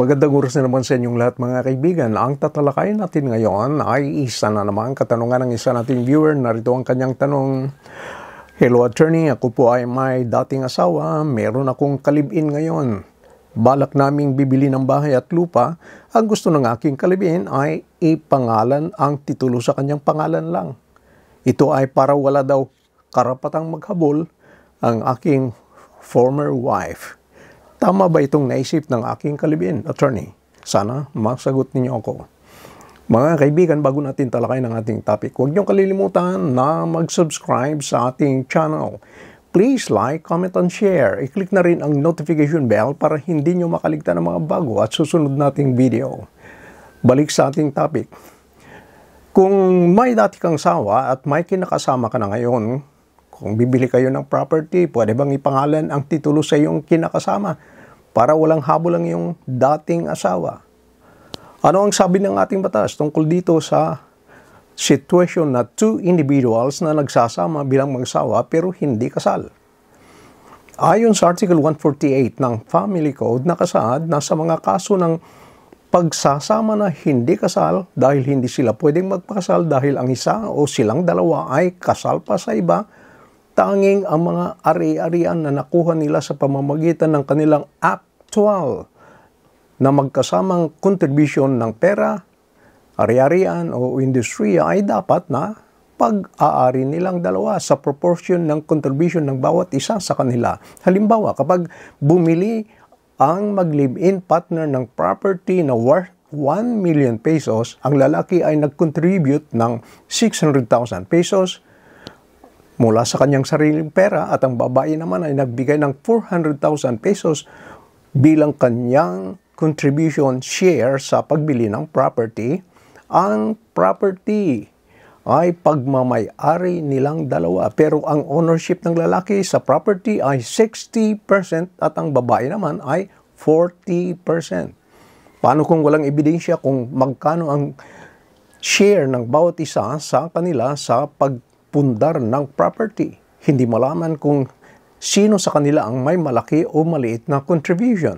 Magandang oras na naman sa inyong lahat mga kaibigan. Ang tatalakayin natin ngayon ay isa na naman katanungan ng isa nating viewer. Narito ang kanyang tanong. Hello attorney, ako po ay may dating asawa. Meron akong kalibin ngayon. Balak naming bibili ng bahay at lupa. Ang gusto ng aking kalibin ay ipangalan ang titulo sa kanyang pangalan lang. Ito ay para wala daw karapatang maghabol ang aking former wife. Tama ba itong naisip ng aking kalibin, attorney? Sana masagot ninyo ako. Mga kaibigan, bago natin talakayin ang ating topic, huwag niyong kalilimutan na mag-subscribe sa ating channel. Please like, comment, and share. I-click na rin ang notification bell para hindi niyo makaligtan ng mga bago at susunod nating video. Balik sa ating topic. Kung may dati kang sawa at may kinakasama ka na ngayon, kung bibili kayo ng property, pwede bang ipangalan ang titulo sa iyong kinakasama para walang habol ang iyong dating asawa? Ano ang sabi ng ating batas tungkol dito sa situation na two individuals na nagsasama bilang mag-asawa pero hindi kasal? Ayon sa Article 148 ng Family Code, nakasaad na sa mga kaso ng pagsasama na hindi kasal dahil hindi sila pwedeng magpakasal dahil ang isa o silang dalawa ay kasal pa sa iba, tanging ang mga ari-arian na nakuha nila sa pamamagitan ng kanilang actual na magkasamang contribution ng pera, ari-arian o industriya ay dapat na pag-aari nilang dalawa sa proportion ng contribution ng bawat isa sa kanila. Halimbawa, kapag bumili ang mag-live-in partner ng property na worth 1 million pesos, ang lalaki ay nag-contribute ng 600,000 pesos, mula sa kanyang sariling pera at ang babae naman ay nagbigay ng 400,000 pesos bilang kanyang contribution share sa pagbili ng property. Ang property ay pagmamay-ari nilang dalawa pero ang ownership ng lalaki sa property ay 60% at ang babae naman ay 40%. Paano kung walang ebidensya kung magkano ang share ng bawat isa sa kanila sa pundar ng property? Hindi malaman kung sino sa kanila ang may malaki o maliit na contribution.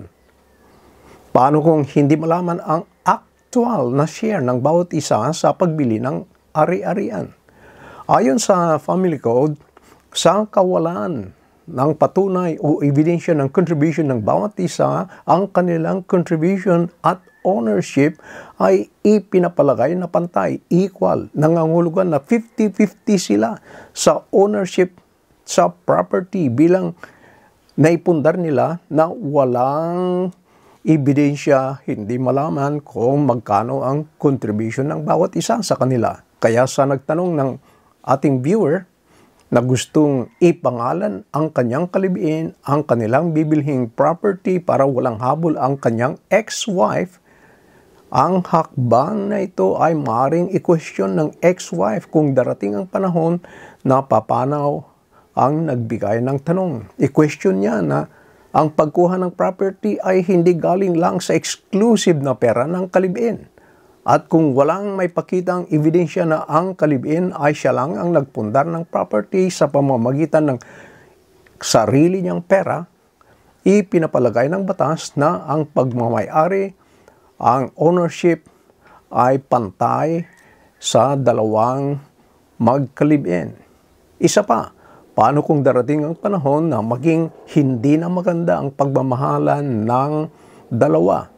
Paano kung hindi malaman ang actual na share ng bawat isa sa pagbili ng ari-arian? Ayon sa Family Code, sa kawalan ng patunay o ebidensya ng contribution ng bawat isa, ang kanilang contribution at ownership ay ipinapalagay na pantay, equal. Nangangulugan na 50-50 sila sa ownership sa property bilang naipundar nila na walang ebidensya, hindi malaman kung magkano ang contribution ng bawat isa sa kanila. Kaya sa nagtanong ng ating viewer na gustong ipangalan ang kanyang kalibin, ang kanilang bibilhing property para walang habol ang kanyang ex-wife, ang hakbang na ito ay maaaring i-question ng ex-wife kung darating ang panahon na papanaw ang nagbigay ng tanong. I-question niya na ang pagkuha ng property ay hindi galing lang sa exclusive na pera ng kalibin. At kung walang may pakitang ebidensya na ang kalibin ay siya lang ang nagpundar ng property sa pamamagitan ng sarili niyang pera, ipinapalagay ng batas na ang pagmamay-ari, ang ownership ay pantay sa dalawang magkalibin. Isa pa, paano kung darating ang panahon na maging hindi na maganda ang pagmamahalan ng dalawa?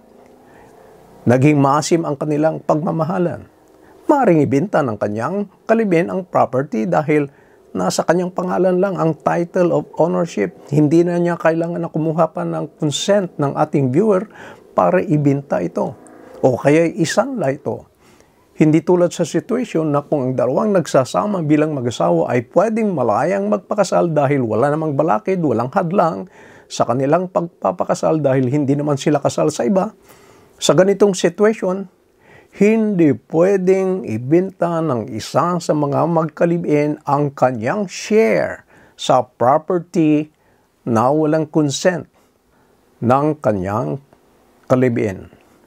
Naging maasim ang kanilang pagmamahalan. Maaaring ibenta ng kanyang kalibin ang property dahil nasa kanyang pangalan lang ang title of ownership. Hindi na niya kailangan na kumuha pa ng consent ng ating viewer para ibenta ito. O kaya isanla ito. Hindi tulad sa situation na kung ang dalawang nagsasama bilang mag-asawa ay pwedeng malayang magpakasal dahil wala namang balakid, walang hadlang sa kanilang pagpapakasal dahil hindi naman sila kasal sa iba. Sa ganitong situation, hindi pwedeng ibenta ng isa sa mga magkalibin ang kanyang share sa property na walang consent ng kanyang kalibin.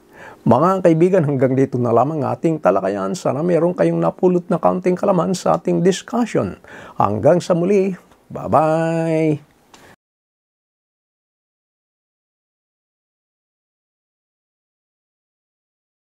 Mga kaibigan, hanggang dito na lamang ating talakayan. Sana meron kayong napulot na kaunting kalaman sa ating discussion. Hanggang sa muli, bye-bye!